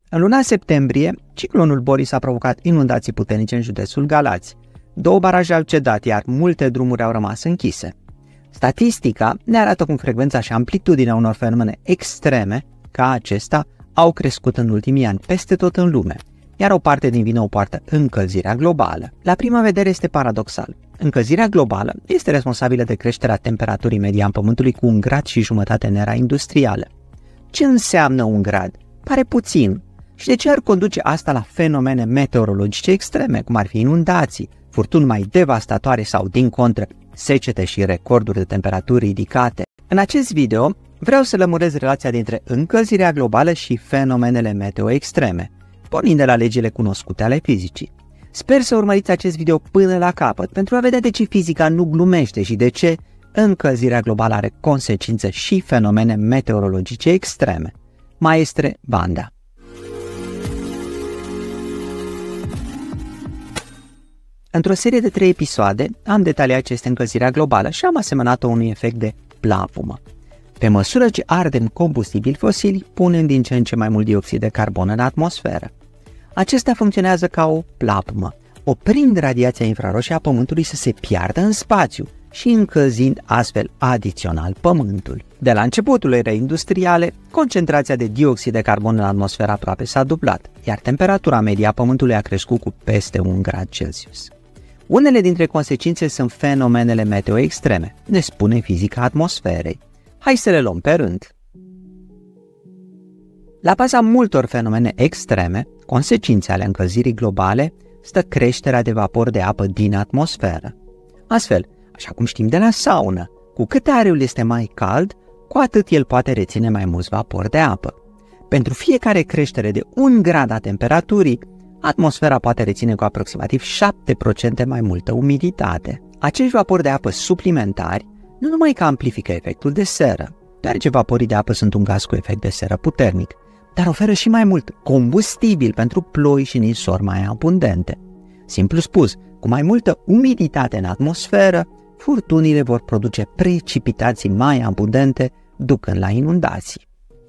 În luna septembrie, ciclonul Boris a provocat inundații puternice în județul Galați. 2 baraje au cedat, iar multe drumuri au rămas închise. Statistica ne arată cum frecvența și amplitudinea unor fenomene extreme ca acesta au crescut în ultimii ani peste tot în lume, iar o parte din vină o poartă încălzirea globală. La prima vedere este paradoxal. Încălzirea globală este responsabilă de creșterea temperaturii medii a Pământului cu 1,5 grade în era industrială. Ce înseamnă 1 grad? Pare puțin. Și de ce ar conduce asta la fenomene meteorologice extreme, cum ar fi inundații, furtuni mai devastatoare sau, din contră, secete și recorduri de temperaturi ridicate? În acest video vreau să lămurez relația dintre încălzirea globală și fenomenele meteo extreme, pornind de la legile cunoscute ale fizicii. Sper să urmăriți acest video până la capăt pentru a vedea de ce fizica nu glumește și de ce încălzirea globală are consecințe și fenomene meteorologice extreme. Maestre Banda. Într-o serie de 3 episoade am detaliat ce este încălzirea globală și am asemănat-o unui efect de plavumă. Pe măsură ce ardem combustibili fosili, punem din ce în ce mai mult dioxid de carbon în atmosferă. Acesta funcționează ca o plavumă, oprind radiația infraroșie a Pământului să se piardă în spațiu și încălzind astfel adițional Pământul. De la începutul erei industriale, concentrația de dioxid de carbon în atmosferă aproape s-a dublat, iar temperatura medie a Pământului a crescut cu peste 1 grad Celsius. Unele dintre consecințe sunt fenomenele meteo extreme, ne spune fizica atmosferei. Hai să le luăm pe rând. La baza multor fenomene extreme, consecințe ale încălzirii globale, stă creșterea de vapor de apă din atmosferă. Astfel, așa cum știm de la saună, cu cât aerul este mai cald, cu atât el poate reține mai mulți vapor de apă. Pentru fiecare creștere de 1 grad a temperaturii, atmosfera poate reține cu aproximativ 7% mai multă umiditate. Acești vapori de apă suplimentari nu numai că amplifică efectul de seră, deoarece vaporii de apă sunt un gaz cu efect de seră puternic, dar oferă și mai mult combustibil pentru ploi și nisori mai abundente. Simplu spus, cu mai multă umiditate în atmosferă, furtunile vor produce precipitații mai abundente, ducând la inundații.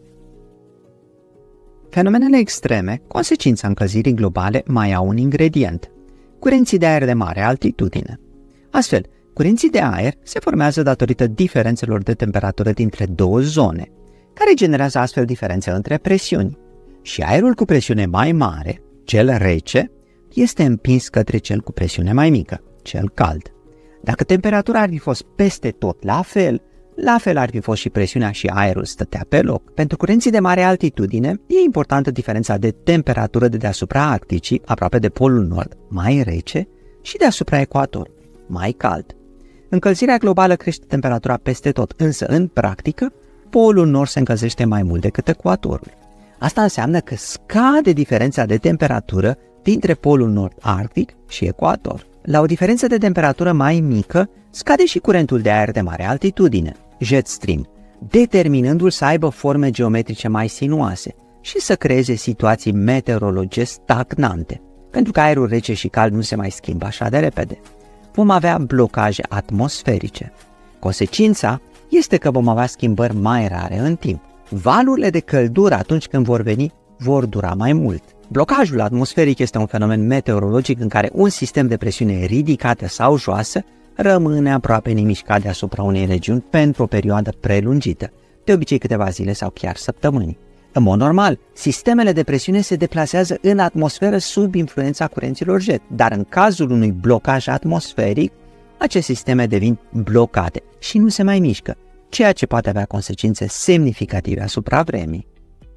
Fenomenele extreme, consecința încălzirii globale, mai au un ingredient: curenții de aer de mare altitudine. Astfel, curenții de aer se formează datorită diferențelor de temperatură dintre 2 zone, care generează astfel diferențe între presiuni. Și aerul cu presiune mai mare, cel rece, este împins către cel cu presiune mai mică, cel cald. Dacă temperatura ar fi fost peste tot la fel ar fi fost și presiunea și aerul stătea pe loc. Pentru curenții de mare altitudine e importantă diferența de temperatură de deasupra Arcticii, aproape de Polul Nord, mai rece, și deasupra ecuatorului, mai cald. Încălzirea globală crește temperatura peste tot, însă în practică Polul Nord se încălzește mai mult decât ecuatorul. Asta înseamnă că scade diferența de temperatură dintre Polul Nord Arctic și ecuator. La o diferență de temperatură mai mică, scade și curentul de aer de mare altitudine, jet stream, determinându-l să aibă forme geometrice mai sinuoase și să creeze situații meteorologice stagnante, pentru că aerul rece și cald nu se mai schimbă așa de repede. Vom avea blocaje atmosferice. Consecința este că vom avea schimbări mai rare în timp. Valurile de căldură, atunci când vor veni, vor dura mai mult. Blocajul atmosferic este un fenomen meteorologic în care un sistem de presiune ridicată sau joasă rămâne aproape nemișcat deasupra unei regiuni pentru o perioadă prelungită, de obicei câteva zile sau chiar săptămâni. În mod normal, sistemele de presiune se deplasează în atmosferă sub influența curenților jet, dar în cazul unui blocaj atmosferic, aceste sisteme devin blocate și nu se mai mișcă, ceea ce poate avea consecințe semnificative asupra vremii.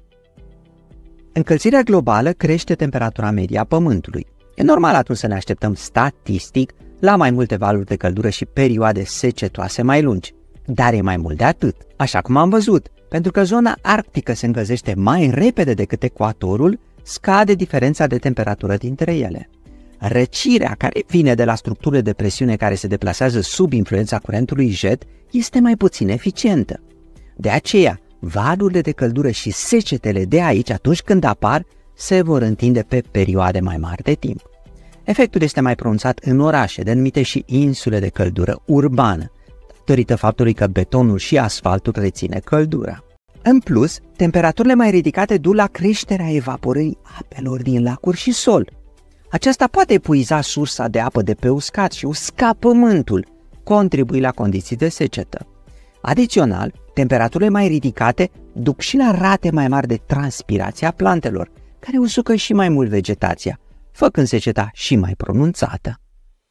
Încălzirea globală crește temperatura medie a Pământului. E normal atunci să ne așteptăm statistic la mai multe valuri de căldură și perioade secetoase mai lungi. Dar e mai mult de atât, așa cum am văzut, pentru că zona arctică se încălzește mai repede decât ecuatorul, scade diferența de temperatură dintre ele. Răcirea care vine de la structurile de presiune care se deplasează sub influența curentului jet este mai puțin eficientă. De aceea, valurile de căldură și secetele de aici, atunci când apar, se vor întinde pe perioade mai mari de timp. Efectul este mai pronunțat în orașe, denumite și insule de căldură urbană, datorită faptului că betonul și asfaltul reține căldura. În plus, temperaturile mai ridicate duc la creșterea evaporării apelor din lacuri și sol. Aceasta poate epuiza sursa de apă de pe uscat și usca pământul, contribui la condiții de secetă. Adițional, temperaturile mai ridicate duc și la rate mai mari de transpirație a plantelor, care usucă și mai mult vegetația, făcând seceta și mai pronunțată.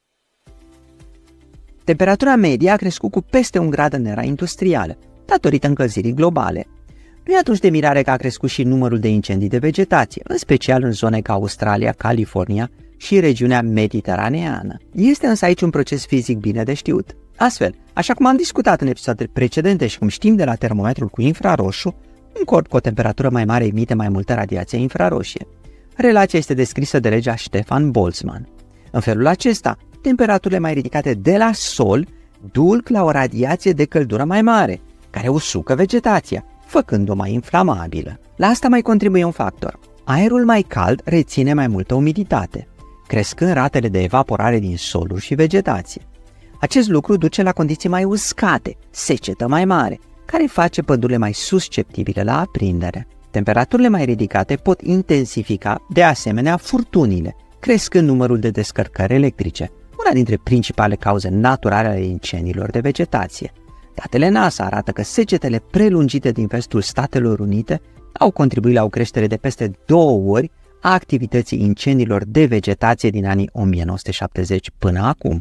Temperatura medie a crescut cu peste 1 grad în era industrială, datorită încălzirii globale. Nu e atunci de mirare că a crescut și numărul de incendii de vegetație, în special în zone ca Australia, California și regiunea mediteraneană. Este însă aici un proces fizic bine de știut. Astfel, așa cum am discutat în episoadele precedente și cum știm de la termometrul cu infraroșu, un corp cu o temperatură mai mare emite mai multă radiație infraroșie. Relația este descrisă de legea Stefan Boltzmann. În felul acesta, temperaturile mai ridicate de la sol duc la o radiație de căldură mai mare, care usucă vegetația, făcând-o mai inflamabilă. La asta mai contribuie un factor. Aerul mai cald reține mai multă umiditate, crescând ratele de evaporare din soluri și vegetație. Acest lucru duce la condiții mai uscate, secetă mai mare, care face pădurile mai susceptibile la aprindere. Temperaturile mai ridicate pot intensifica, de asemenea, furtunile, crescând numărul de descărcări electrice, una dintre principale cauze naturale ale incendiilor de vegetație. Datele NASA arată că secetele prelungite din vestul Statelor Unite au contribuit la o creștere de peste 2 ori a activității incendiilor de vegetație din anii 1970 până acum.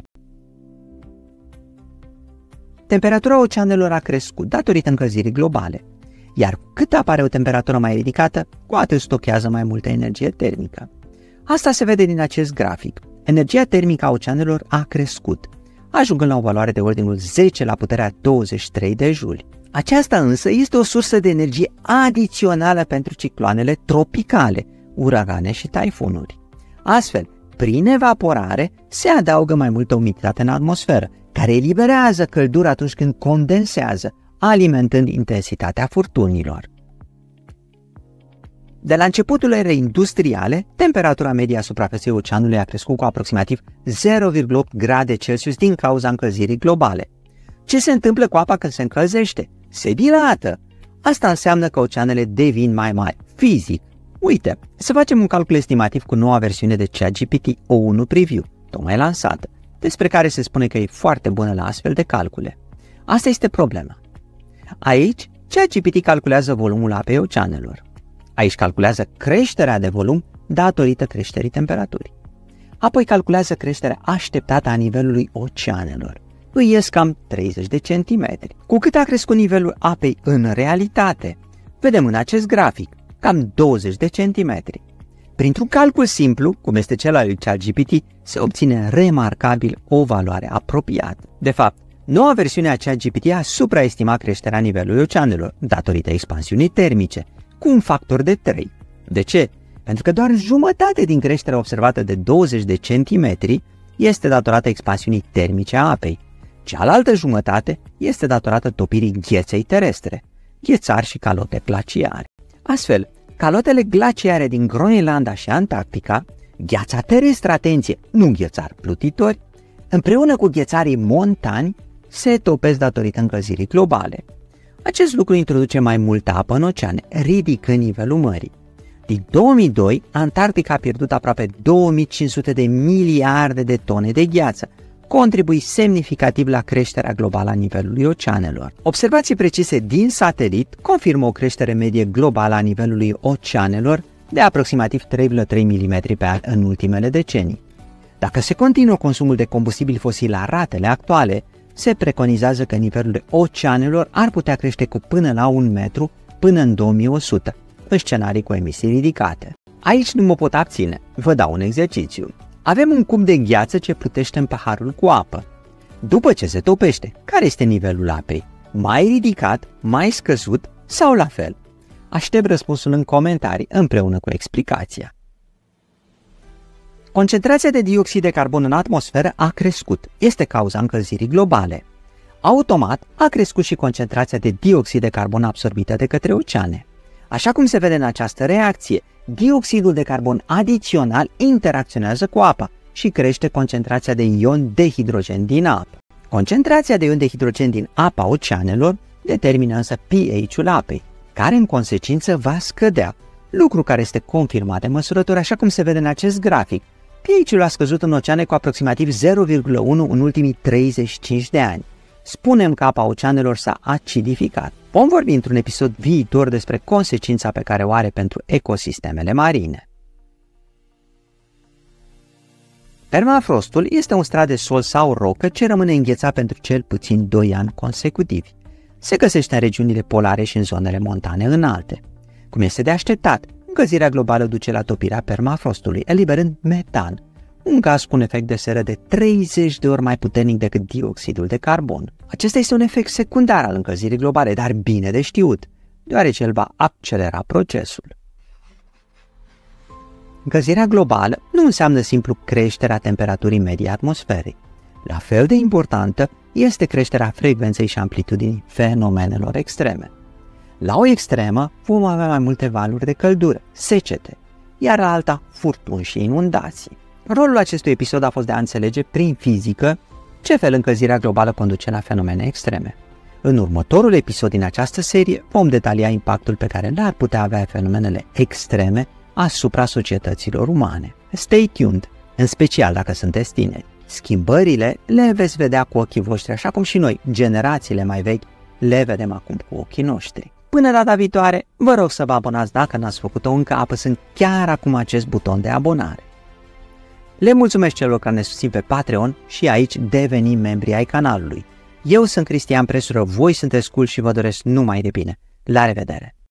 Temperatura oceanelor a crescut datorită încălzirii globale, iar cu cât apare o temperatură mai ridicată, cu atât stochează mai multă energie termică. Asta se vede din acest grafic. Energia termică a oceanelor a crescut, ajungând la o valoare de ordinul 10 la puterea 23 de juli. Aceasta însă este o sursă de energie adițională pentru cicloanele tropicale, uragane și taifunuri. Astfel, prin evaporare se adaugă mai multă umiditate în atmosferă, care eliberează căldură atunci când condensează, alimentând intensitatea furtunilor. De la începutul erei industriale, temperatura medie a suprafeței oceanului a crescut cu aproximativ 0,8 grade Celsius din cauza încălzirii globale. Ce se întâmplă cu apa când se încălzește? Se dilată! Asta înseamnă că oceanele devin mai mari, fizic. Uite, să facem un calcul estimativ cu noua versiune de ChatGPT O1 Preview, tocmai lansată, despre care se spune că e foarte bună la astfel de calcule. Asta este problema. Aici, ChatGPT calculează volumul apei oceanelor. Aici calculează creșterea de volum datorită creșterii temperaturii. Apoi calculează creșterea așteptată a nivelului oceanelor. Îi ies cam 30 de centimetri. Cu cât a crescut nivelul apei în realitate? Vedem în acest grafic, cam 20 de centimetri. Printr-un calcul simplu, cum este cel al lui ChatGPT, se obține remarcabil o valoare apropiată. De fapt, noua versiune a ChatGPT a supraestimat creșterea nivelului oceanelor, datorită expansiunii termice, cu un factor de 3. De ce? Pentru că doar jumătate din creșterea observată de 20 de centimetri este datorată expansiunii termice a apei. Cealaltă jumătate este datorată topirii gheței terestre, ghețari și calote glaciare. Astfel, calotele glaciare din Groenlanda și Antarctica, gheața terestră, atenție, nu ghețari plutitori, împreună cu ghețarii montani, se topesc datorită încălzirii globale. Acest lucru introduce mai multă apă în oceane, ridicând nivelul mării. Din 2002, Antarctica a pierdut aproape 2500 de miliarde de tone de gheață, contribui semnificativ la creșterea globală a nivelului oceanelor. Observații precise din satelit confirmă o creștere medie globală a nivelului oceanelor de aproximativ 3,3 mm pe an în ultimele decenii. Dacă se continuă consumul de combustibili fosili la ratele actuale, se preconizează că nivelul oceanelor ar putea crește cu până la 1 metru până în 2100, în scenarii cu emisii ridicate. Aici nu mă pot abține, vă dau un exercițiu. Avem un cub de gheață ce plutește în paharul cu apă. După ce se topește, care este nivelul apei? Mai ridicat, mai scăzut sau la fel? Aștept răspunsul în comentarii împreună cu explicația. Concentrația de dioxid de carbon în atmosferă a crescut, este cauza încălzirii globale. Automat a crescut și concentrația de dioxid de carbon absorbită de către oceane. Așa cum se vede în această reacție, dioxidul de carbon adițional interacționează cu apa și crește concentrația de ion de hidrogen din apă. Concentrația de ion de hidrogen din apa oceanelor determină însă pH-ul apei, care în consecință va scădea, lucru care este confirmat de măsurători, așa cum se vede în acest grafic. pH-ul a scăzut în oceane cu aproximativ 0,1 în ultimii 35 de ani. Spunem că apa oceanelor s-a acidificat. Vom vorbi într-un episod viitor despre consecința pe care o are pentru ecosistemele marine. Permafrostul este un strat de sol sau rocă ce rămâne înghețat pentru cel puțin 2 ani consecutivi. Se găsește în regiunile polare și în zonele montane înalte. Cum este de așteptat, încălzirea globală duce la topirea permafrostului, eliberând metan, un gaz cu un efect de seră de 30 de ori mai puternic decât dioxidul de carbon. Acesta este un efect secundar al încălzirii globale, dar bine de știut, deoarece el va accelera procesul. Încălzirea globală nu înseamnă simplu creșterea temperaturii medii atmosferei. La fel de importantă este creșterea frecvenței și amplitudinii fenomenelor extreme. La o extremă vom avea mai multe valuri de căldură, secete, iar la alta furtuni și inundații. Rolul acestui episod a fost de a înțelege prin fizică ce fel încălzirea globală conduce la fenomene extreme. În următorul episod din această serie vom detalia impactul pe care l-ar putea avea fenomenele extreme asupra societăților umane. Stay tuned, în special dacă sunteți tineri. Schimbările le veți vedea cu ochii voștri, așa cum și noi, generațiile mai vechi, le vedem acum cu ochii noștri. Până data viitoare, vă rog să vă abonați dacă n-ați făcut-o încă, apăsând chiar acum acest buton de abonare. Le mulțumesc celor care ne susțin pe Patreon și aici devenim membri ai canalului. Eu sunt Cristian Presură, voi sunteți cool și vă doresc numai de bine. La revedere!